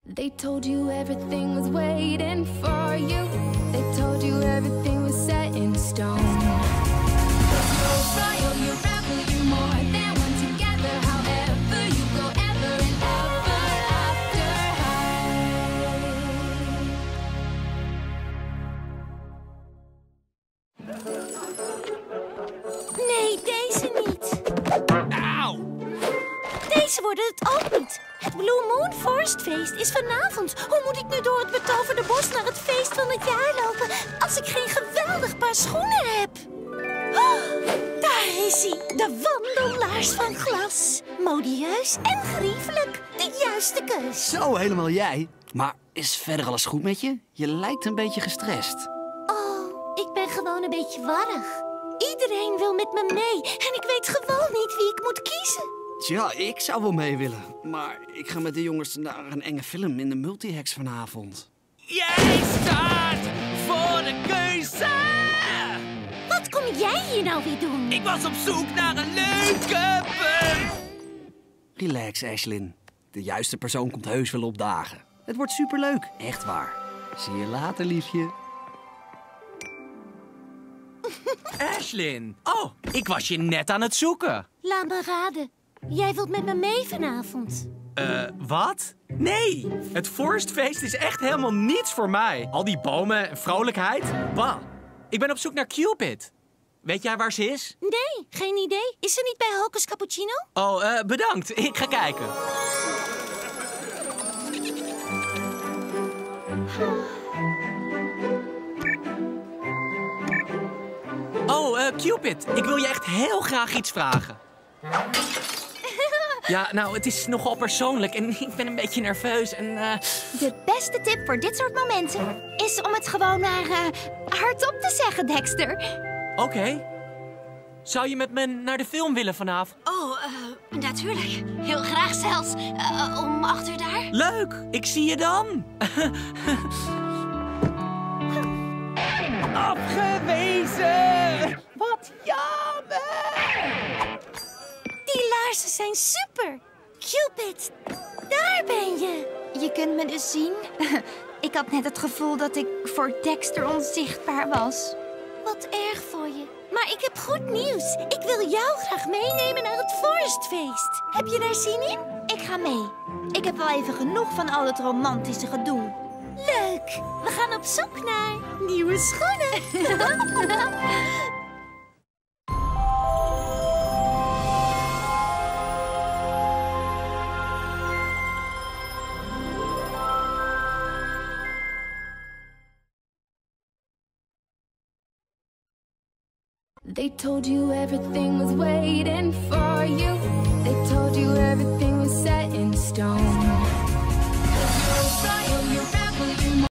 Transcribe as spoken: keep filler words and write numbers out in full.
They told you everything was waiting for you. They told you everything was set in stone. You're royal, you're rebel, you're more than one together. However, you go ever and ever after high. Nee, deze niet. Auw! Deze worden het ook niet. Het Blue Moon Forest Feest is vanavond. Hoe moet ik nu door het betoverde bos naar het feest van het jaar lopen als ik geen geweldig paar schoenen heb? Oh, daar is hij, de wandelaars van glas. Modieus en grievelijk. De juiste keus. Zo, helemaal jij. Maar is verder alles goed met je? Je lijkt een beetje gestrest. Oh, ik ben gewoon een beetje warrig. Iedereen wil met me mee en ik weet gewoon niet wie ik moet kiezen. Tja, ik zou wel mee willen. Maar ik ga met de jongens naar een enge film in de Multihex vanavond. Jij staat voor de keuze! Wat kom jij hier nou weer doen? Ik was op zoek naar een leuke punt. Relax, Ashlyn. De juiste persoon komt heus wel opdagen. Het wordt superleuk, echt waar. Zie je later, liefje. Ashlyn, oh, ik was je net aan het zoeken. Laat me raden. Jij wilt met me mee vanavond. Eh, uh, wat? Nee, het Forestfeest is echt helemaal niets voor mij. Al die bomen en vrolijkheid. Bah, ik ben op zoek naar Cupid. Weet jij waar ze is? Nee, geen idee. Is ze niet bij Hocus Cappuccino? Oh, uh, bedankt. Ik ga kijken. Oh, uh, Cupid, ik wil je echt heel graag iets vragen. Ja, nou, het is nogal persoonlijk en ik ben een beetje nerveus en... Uh... De beste tip voor dit soort momenten is om het gewoon maar uh, hardop te zeggen, Dexter. Oké. Okay. Zou je met me naar de film willen vanavond? Oh, uh, natuurlijk. Heel graag zelfs. Uh, om acht uur daar. Leuk, ik zie je dan. Afgewezen! Wat jammer! Die laarzen zijn super. Cupid, daar ben je. Je kunt me dus zien. Ik had net het gevoel dat ik voor Dexter onzichtbaar was. Wat erg voor je. Maar ik heb goed nieuws. Ik wil jou graag meenemen naar het Forestfeest. Heb je daar zin in? Ik ga mee. Ik heb wel even genoeg van al het romantische gedoe. Leuk. We gaan op zoek naar nieuwe schoenen. They told you everything was waiting for you. They told you everything